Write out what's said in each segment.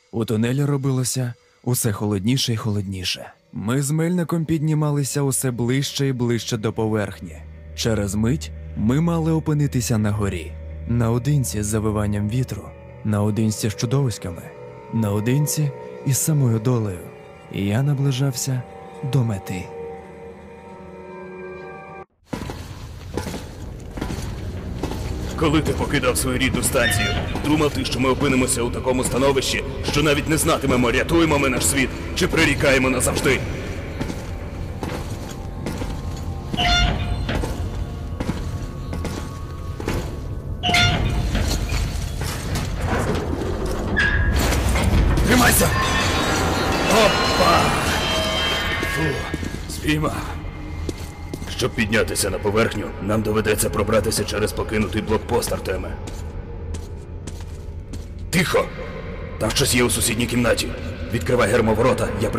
У тунелі робилося усе холодніше і холодніше. Ми з Мельником піднімалися усе ближче і ближче до поверхні. Через мить ми мали опинитися на горі. Наодинці з завиванням вітру, наодинці з чудовиськами, наодинці із самою долею. І я наближався до мети. Коли ти покидав свою рідну станцію, думав ти, що ми опинимося у такому становищі, що навіть не знатимемо, рятуємо ми наш світ чи прирікаємо назавжди? Тримайся! Опа! Фу, спіймав. Щоб піднятися на поверхню, нам доведеться пробратися через покинутий блокпост, Артеме. Тихо! Там щось є у сусідній кімнаті. Відкривай гермоворота, я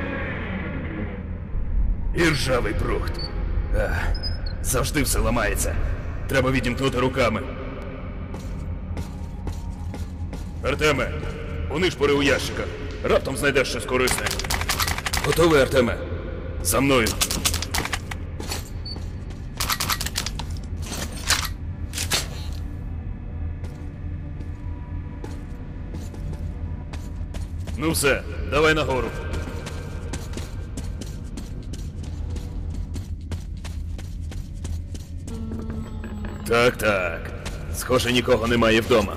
Іржавий брухт. Завжди все ламається. Треба відімкнути руками. Артеме, унишпори у ящиках. Раптом знайдеш щось корисне. Готовий, Артеме? За мною. Ну все, давай нагору. Так. Схоже, нікого немає вдома.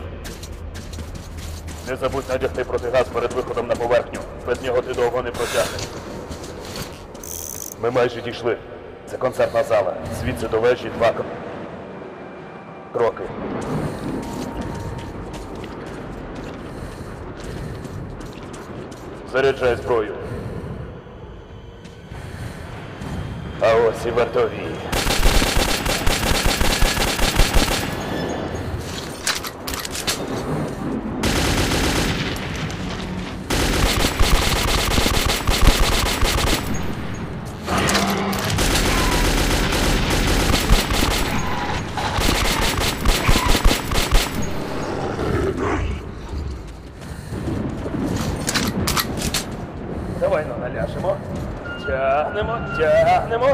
Не забудь надягти протигаз перед виходом на поверхню. Без нього ти довго не протягнеш. Ми майже дійшли. Це концертна зала. Звідси до вежі 2 кроки. Заряджай зброю. А ось і вартові. Давай наляжемо. Тягнемо.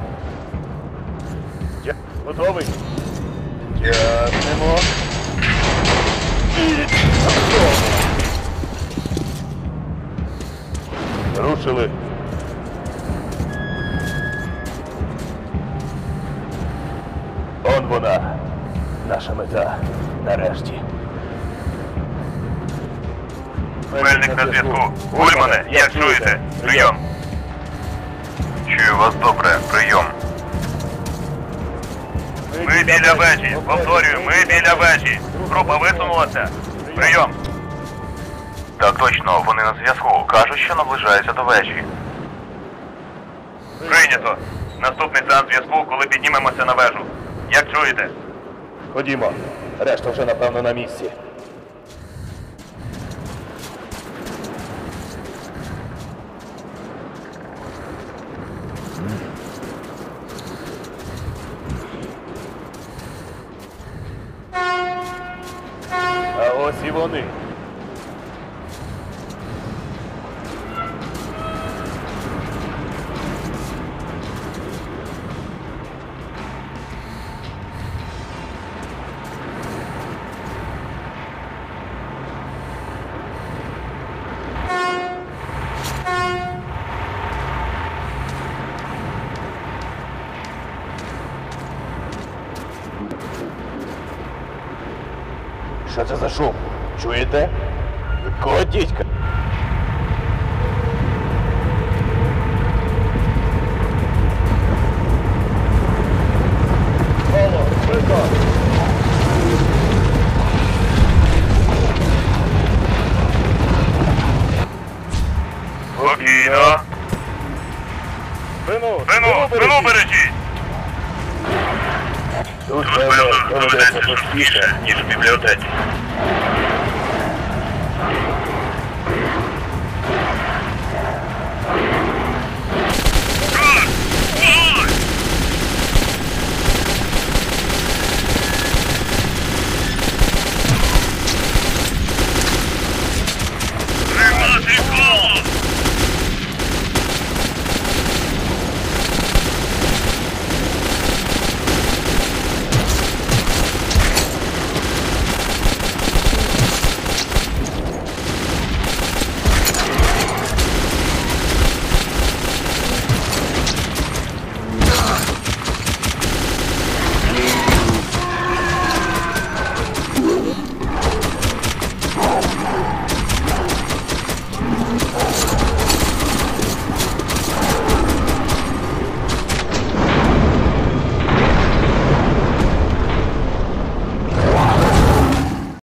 Готовий? Тягнемо. Рушили. Он вона. Наша мета. Нарешті. Мельник на зв'язку. Ульмане, як чуєте? Прийом. Чую вас добре. Прийом. Ми біля вежі. Повторюю, ми біля вежі. Група висунулася. Прийом. Так точно, вони на зв'язку. Кажуть, що наближаються до вежі. Прийнято. Наступний сеанс зв'язку, коли піднімемося на вежу. Як чуєте? Ходімо. Решта вже, напевно, на місці. А ось і вони. Що це за шум? Чуєте? Якого дідька? Оло, швидко! Спокійно. Спину бережіть. Тут, певно, доведеться швидше, ніж в бібліотеці.